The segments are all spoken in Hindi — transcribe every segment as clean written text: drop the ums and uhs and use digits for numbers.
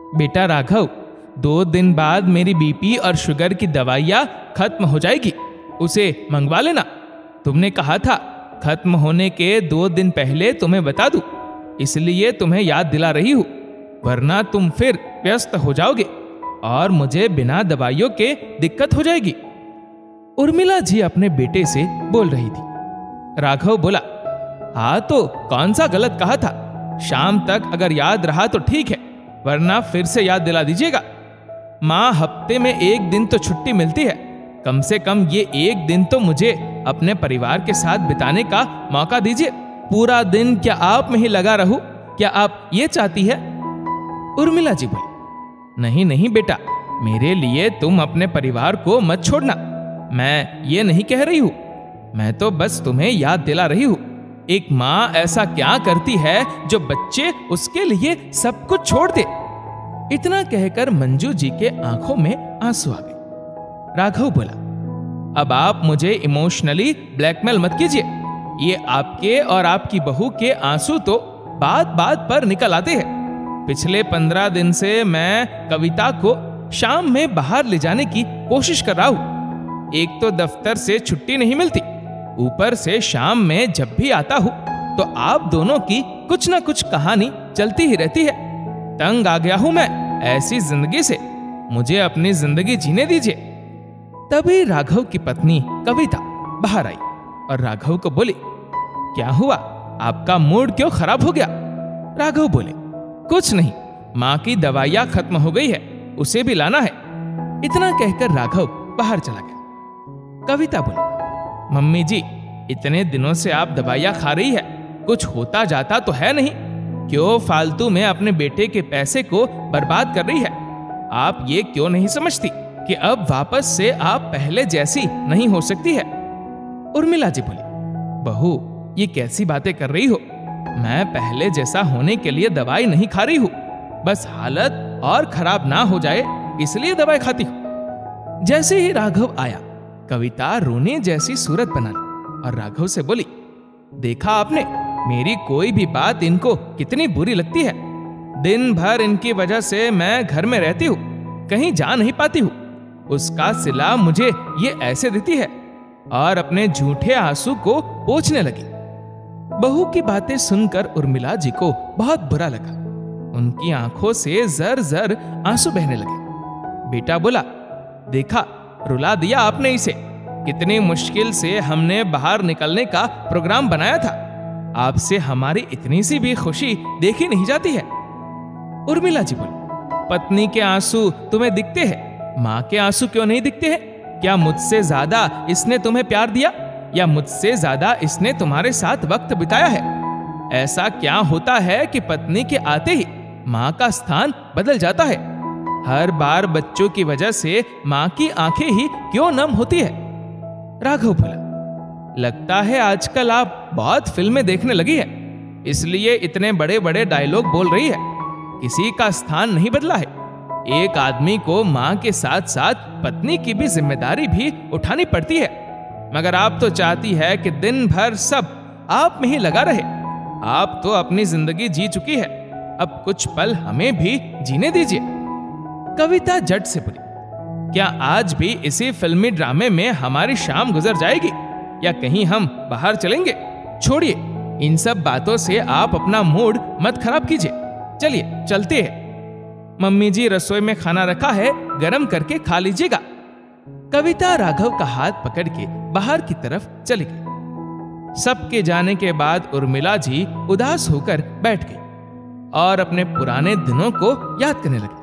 बेटा राघव, 2 दिन बाद मेरी बीपी और शुगर की दवाइयाँ खत्म हो जाएगी, उसे मंगवा लेना। तुमने कहा था खत्म होने के 2 दिन पहले तुम्हें बता दूं, इसलिए तुम्हें याद दिला रही हूं, वरना तुम फिर व्यस्त हो जाओगे और मुझे बिना दवाइयों के दिक्कत हो जाएगी। उर्मिला जी अपने बेटे से बोल रही थी। राघव बोला, हाँ तो कौन सा गलत कहा था? शाम तक अगर याद रहा तो ठीक है, वरना फिर से याद दिला दीजिएगा। माँ, हफ्ते में 1 दिन तो छुट्टी मिलती है, कम से कम ये 1 दिन तो मुझे अपने परिवार के साथ बिताने का मौका दीजिए। पूरा दिन क्या आप में ही लगा रहूं? क्या आप ये चाहती है? उर्मिला जी बोली, नहीं नहीं बेटा, मेरे लिए तुम अपने परिवार को मत छोड़ना। मैं ये नहीं कह रही हूं, मैं तो बस तुम्हें याद दिला रही हूं। एक माँ ऐसा क्या करती है जो बच्चे उसके लिए सब कुछ छोड़ दे। इतना कहकर मंजू जी के आंखों में आंसू आ गए। राघव बोला, अब आप मुझे इमोशनली ब्लैकमेल मत कीजिए। ये आपके और आपकी बहू के आंसू तो बात बात पर निकल आते हैं। पिछले 15 दिन से मैं कविता को शाम में बाहर ले जाने की कोशिश कर रहा हूं। एक तो दफ्तर से छुट्टी नहीं मिलती, ऊपर से शाम में जब भी आता हूं तो आप दोनों की कुछ ना कुछ कहानी चलती ही रहती है। तंग आ गया हूं मैं ऐसी जिंदगी से, मुझे अपनी जिंदगी जीने दीजिए। तभी राघव की पत्नी कविता बाहर आई और राघव को बोली, क्या हुआ, आपका मूड क्यों खराब हो गया? राघव बोले, कुछ नहीं, माँ की दवाइयाँ खत्म हो गई है, उसे भी लाना है। इतना कहकर राघव बाहर चला गया। कविता बोली, मम्मी जी, इतने दिनों से आप दवाइयाँ खा रही है, कुछ होता जाता तो है नहीं, क्यों फालतू में अपने बेटे के पैसे को बर्बाद कर रही है? आप ये क्यों नहीं समझती कि अब वापस से आप पहले जैसी नहीं हो सकती है? उर्मिला जी बोली, बहू, ये कैसी बातें कर रही हो? मैं पहले जैसा होने के लिए दवाई नहीं खा रही हूँ, बस हालत और खराब ना हो जाए इसलिए दवाई खाती हूँ। जैसे ही राघव आया, कविता रोने जैसी सूरत बना ली और राघव से बोली, देखा आपने, मेरी कोई भी बात इनको कितनी बुरी लगती है। दिन भर इनकी वजह से मैं घर में रहती हूँ, कहीं जा नहीं पाती हूँ। उसका सिला मुझे ये ऐसे देती है और अपने झूठे आंसू को पोंछने लगी। बहू की बातें सुनकर उर्मिला जी को बहुत बुरा लगा। उनकी आंखों से जर जर आंसू बहने लगे। बेटा बोला, देखा, रुला दिया आपने इसे। कितनी मुश्किल से हमने बाहर निकलने का प्रोग्राम बनाया था, आपसे हमारी इतनी सी भी खुशी देखी नहीं जाती है। उर्मिला जी बोली, पत्नी के आंसू तुम्हें दिखते हैं, माँ के आंसू क्यों नहीं दिखते हैं? क्या मुझसे ज्यादा इसने तुम्हें प्यार दिया या मुझसे ज्यादा इसने तुम्हारे साथ वक्त बिताया है? ऐसा क्या होता है कि पत्नी के आते ही माँ का स्थान बदल जाता है? हर बार बच्चों की वजह से माँ की आंखें ही क्यों नम होती है? राघव बोला, लगता है आजकल आप बहुत फिल्में देखने लगी है, इसलिए इतने बड़े बड़े डायलॉग बोल रही है। किसी का स्थान नहीं बदला है। एक आदमी को माँ के साथ साथ पत्नी की भी जिम्मेदारी भी उठानी पड़ती है, मगर आप तो चाहती है कि दिन भर सब आप में ही लगा रहे। आप तो अपनी जिंदगी जी चुकी है, अब कुछ पल हमें भी जीने दीजिए। कविता झट से बोली, क्या आज भी इसी फिल्मी ड्रामे में हमारी शाम गुजर जाएगी या कहीं हम बाहर चलेंगे? छोड़िए, इन सब बातों से आप अपना मूड मत खराब कीजिए। चलिए चलते हैं। मम्मी जी, रसोई में खाना रखा है, गरम करके खा लीजिएगा। कविता राघव का हाथ पकड़ के बाहर की तरफ चली गई। सबके जाने के बाद उर्मिला जी उदास होकर बैठ गई और अपने पुराने दिनों को याद करने लगी।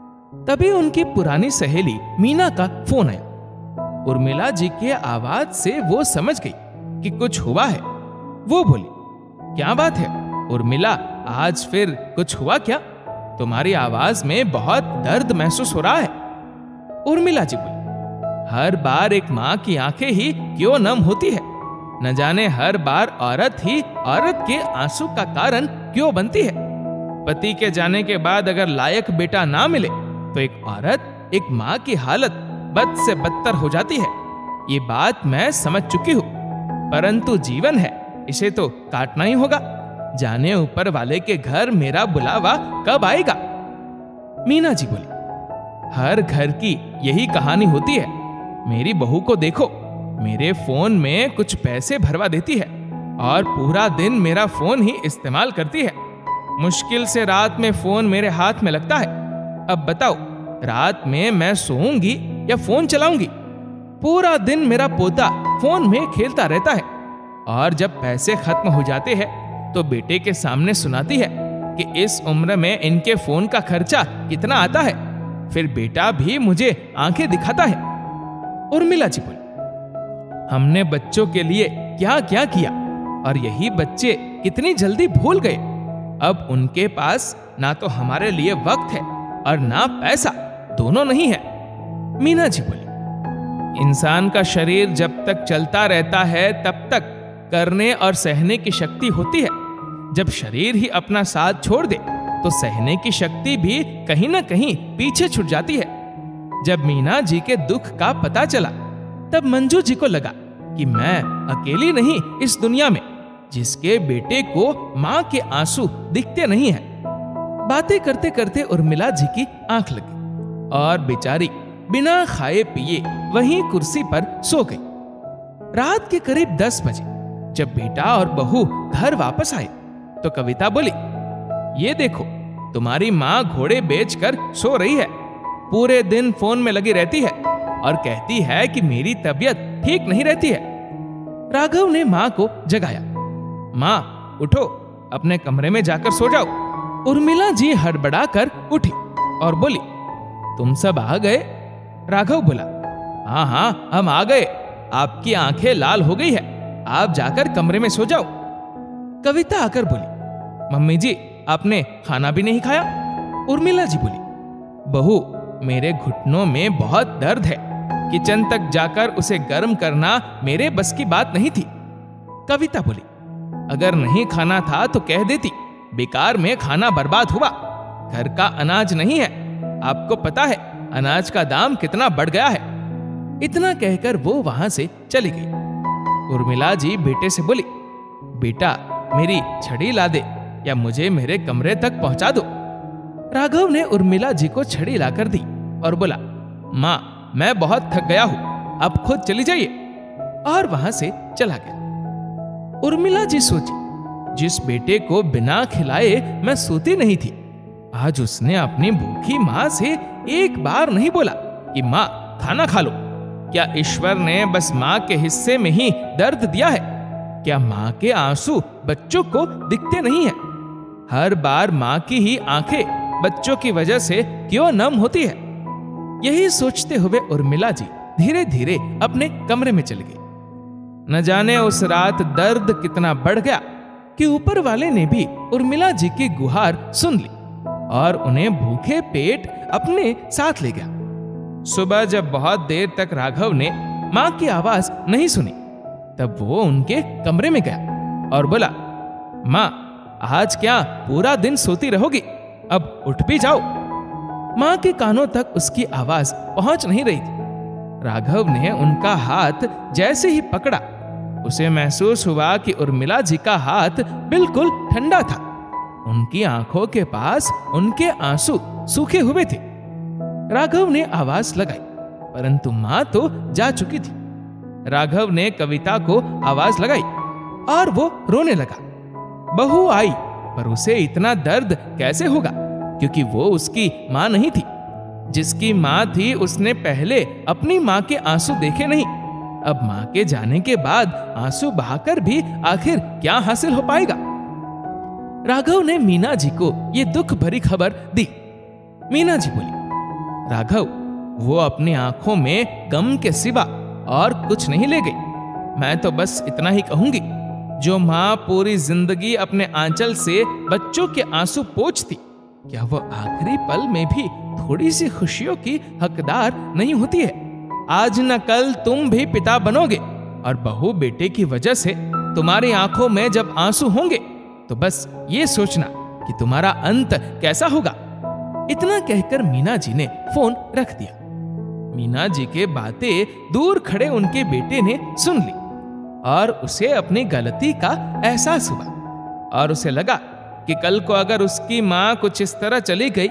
तभी उनकी पुरानी सहेली मीना का फोन आया। उर्मिला जी के आवाज से वो समझ गई कि कुछ हुआ है। वो बोली, क्या बात है उर्मिला, आज फिर कुछ हुआ क्या? तुम्हारी आवाज में बहुत दर्द महसूस हो रहा है। उर्मिला जी बोली, हर बार एक माँ की आंखें ही क्यों नम होती है? न जाने हर बार औरत ही औरत के आंसू का कारण क्यों बनती है? पति के जाने के बाद अगर लायक बेटा ना मिले तो एक औरत, एक माँ की हालत बद से बदतर हो जाती है। ये बात मैं समझ चुकी हूँ, परंतु जीवन है, इसे तो काटना ही होगा। जाने ऊपर वाले के घर मेरा बुलावा कब आएगा? मीना जी बोली, हर घर की यही कहानी होती है। मेरी बहू को देखो, मेरे फोन में कुछ पैसे भरवा देती है और पूरा दिन मेरा फोन ही इस्तेमाल करती है। मुश्किल से रात में फोन मेरे हाथ में लगता है। अब बताओ, रात में मैं सोऊंगी या फोन चलाऊंगी? पूरा दिन मेरा पोता फोन में खेलता रहता है और जब पैसे खत्म हो जाते हैं तो बेटे के सामने सुनाती है कि इस उम्र में इनके फोन का खर्चा कितना आता है। फिर बेटा भी मुझे आंखें दिखाता है। उर्मिला जी बोली, हमने बच्चों के लिए क्या क्या किया और यही बच्चे कितनी जल्दी भूल गए। अब उनके पास ना तो हमारे लिए वक्त है और ना पैसा, दोनों नहीं है। मीना जी बोली, इंसान का शरीर जब तक चलता रहता है तब तक करने और सहने की शक्ति होती है। जब शरीर ही अपना साथ छोड़ दे तो सहने की शक्ति भी कहीं ना कहीं पीछे छूट जाती है। जब मीना जी के दुख का पता चला तब मंजू जी को लगा कि मैं अकेली नहीं इस दुनिया में जिसके बेटे को मां के आंसू दिखते नहीं है। बातें करते करते उर्मिला जी की आंख लगी और बेचारी बिना खाए पिए वहीं कुर्सी पर सो गई। रात के करीब 10 बजे जब बेटा और बहू घर वापस आए तो कविता बोली, ये देखो, तुम्हारी माँ घोड़े बेचकर सो रही है, पूरे दिन फोन में लगी रहती है और कहती है कि मेरी तबीयत ठीक नहीं रहती है। राघव ने माँ को जगाया। माँ उठो, अपने कमरे में जाकर सो जाओ। उर्मिला जी हड़बड़ाकर उठी और बोली, तुम सब आ गए? राघव बोला, हाँ हाँ, हम आ गए। आपकी आंखें लाल हो गई है, आप जाकर कमरे में सो जाओ। कविता आकर बोली, मम्मी जी आपने खाना भी नहीं खाया? उर्मिला जी बोली, बहू मेरे घुटनों में बहुत दर्द है, किचन तक जाकर उसे गर्म करना मेरे बस की बात नहीं थी। कविता बोली, अगर नहीं खाना था तो कह देती, बेकार में खाना बर्बाद हुआ। घर का अनाज नहीं है, आपको पता है अनाज का दाम कितना बढ़ गया है। इतना कहकर वो वहां से चली गई। उर्मिला जी बेटे से बोली, बेटा मेरी छड़ी ला दे या मुझे मेरे कमरे तक पहुंचा दो। राघव ने उर्मिला जी को छड़ी लाकर दी और बोला, माँ मैं बहुत थक गया हूं, अब खुद चली जाइए, और वहां से चला गया। उर्मिला जी सोची, जिस बेटे को बिना खिलाए मैं सोती नहीं थी, आज उसने अपनी भूखी माँ से एक बार नहीं बोला कि माँ खाना खा लो। क्या ईश्वर ने बस माँ के हिस्से में ही दर्द दिया है? क्या माँ के आंसू बच्चों को दिखते नहीं है? हर बार माँ की ही आंखें बच्चों की वजह से क्यों नम होती है? यही सोचते हुए उर्मिला जी धीरे धीरे अपने कमरे में चली गई। न जाने उस रात दर्द कितना बढ़ गया कि ऊपर वाले ने भी उर्मिला जी की गुहार सुन ली और उन्हें भूखे पेट अपने साथ ले गया। सुबह जब बहुत देर तक राघव ने माँ की आवाज नहीं सुनी तब वो उनके कमरे में गया और बोला, माँ आज क्या पूरा दिन सोती रहोगी? अब उठ भी जाओ। माँ के कानों तक उसकी आवाज पहुंच नहीं रही थी। राघव ने उनका हाथ जैसे ही पकड़ा, उसे महसूस हुआ कि उर्मिला जी का हाथ बिल्कुल ठंडा था। उनकी आंखों के पास उनके आंसू सूखे हुए थे। राघव ने आवाज लगाई परंतु माँ तो जा चुकी थी। राघव ने कविता को आवाज लगाई और वो रोने लगा। बहू आई पर उसे इतना दर्द कैसे होगा, क्योंकि वो उसकी माँ नहीं थी। जिसकी माँ थी उसने पहले अपनी माँ के आंसू देखे नहीं। अब माँ के जाने के बाद आंसू बहाकर भी आखिर क्या हासिल हो पाएगा? राघव ने मीना जी को ये दुख भरी खबर दी। मीना जी बोली, राघव वो अपनी आंखों में गम के सिवा और कुछ नहीं ले गई। मैं तो बस इतना ही कहूंगी, जो माँ पूरी जिंदगी अपने आंचल से बच्चों के आंसू पोंछती, क्या वो आखिरी पल में भी थोड़ी सी खुशियों की हकदार नहीं होती है? आज न कल तुम भी पिता बनोगे और बहू बेटे की वजह से तुम्हारी आंखों में जब आंसू होंगे तो बस ये सोचना कि तुम्हारा अंत कैसा होगा। इतना कहकर मीना जी ने फोन रख दिया। मीना जी के बातें दूर खड़े उनके बेटे ने सुन ली और उसे अपनी गलती का एहसास हुआ और उसे लगा कि कल को अगर उसकी माँ कुछ इस तरह चली गई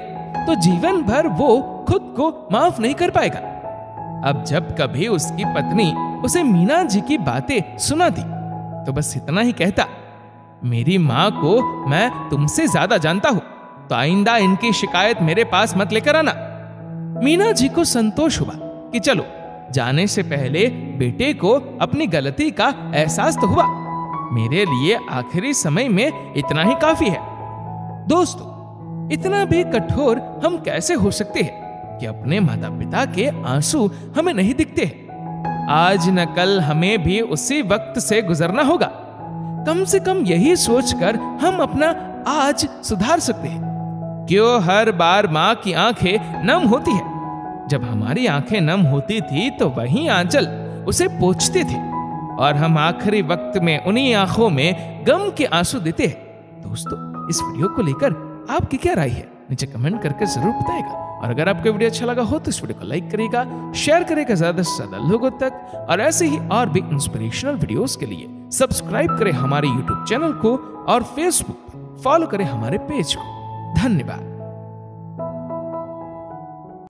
तो जीवन भर वो खुद को माफ नहीं कर पाएगा। अब जब कभी उसकी पत्नी उसे मीना जी की बातें सुनाती तो बस इतना ही कहता, मेरी माँ को मैं तुमसे ज्यादा जानता हूं, तो आइंदा इनकी शिकायत मेरे पास मत लेकर आना। मीना जी को संतोष हुआ कि चलो जाने से पहले बेटे को अपनी गलती का एहसास तो हुआ, मेरे लिए आखिरी समय में इतना ही काफी है। दोस्तों, इतना भी कठोर हम कैसे हो सकते हैं कि अपने माता पिता के आंसू हमें नहीं दिखते हैं। आज न कल हमें भी उसी वक्त से गुजरना होगा। कम से कम यही सोचकर हम अपना आज सुधार सकते हैं। क्यों हर बार माँ की आंखें नम होती है? जब हमारी आंखें नम होती थी तो वही आंचल उसे पोंछते थे और हम आखिरी वक्त में उन्हीं आंखों में गम के आंसू देते हैं। दोस्तों, इस वीडियो को लेकर आपकी क्या राय है? नीचे कमेंट करके जरूर बताएगा। और अगर आपको वीडियो अच्छा लगा हो तो इस वीडियो को लाइक करेगा, शेयर करेगा ज्यादा से ज्यादा लोगों तक, और ऐसे ही और भी इंस्पिरेशनल वीडियोस के लिए सब्सक्राइब करें हमारे यूट्यूब चैनल को और फेसबुक पर फॉलो करें हमारे पेज को। धन्यवाद।